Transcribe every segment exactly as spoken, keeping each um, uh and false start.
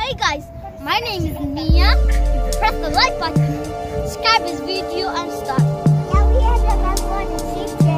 Hey guys, my name is Mia. If you press the like button, subscribe this video and start. Yeah, we had the best one in C J.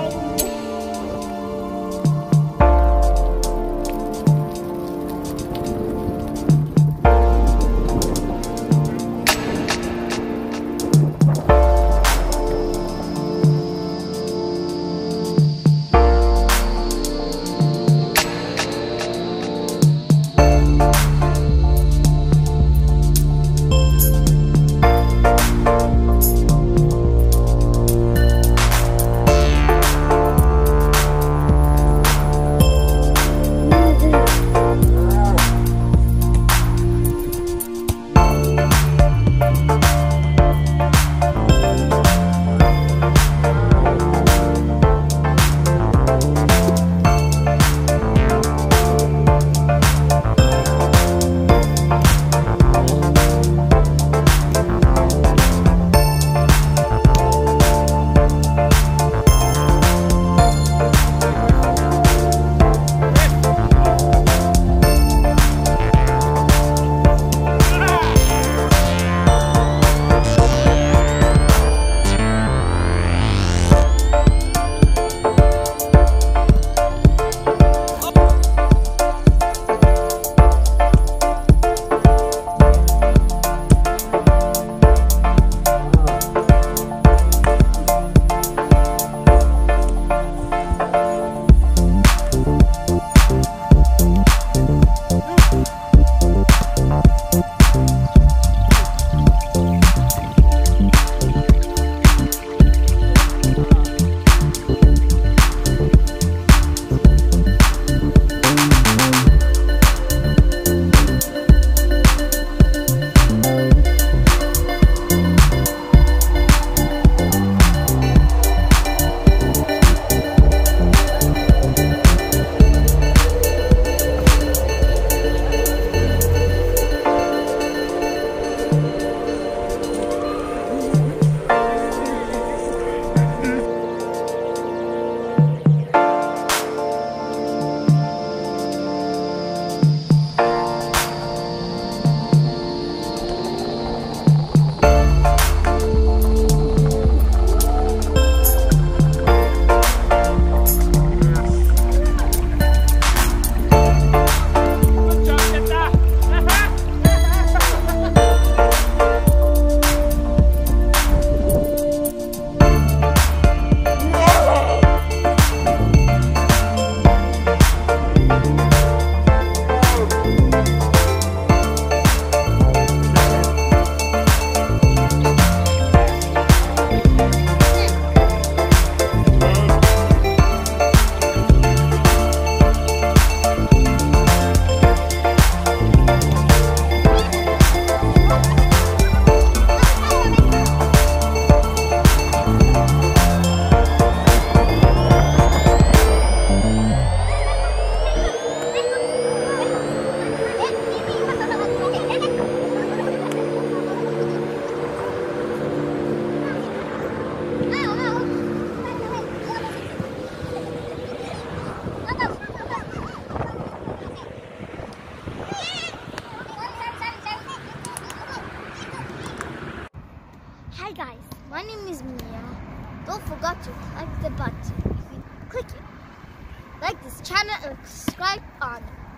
Hi guys, my name is Mia. Don't forget to click the button. Click it. Like this channel and subscribe on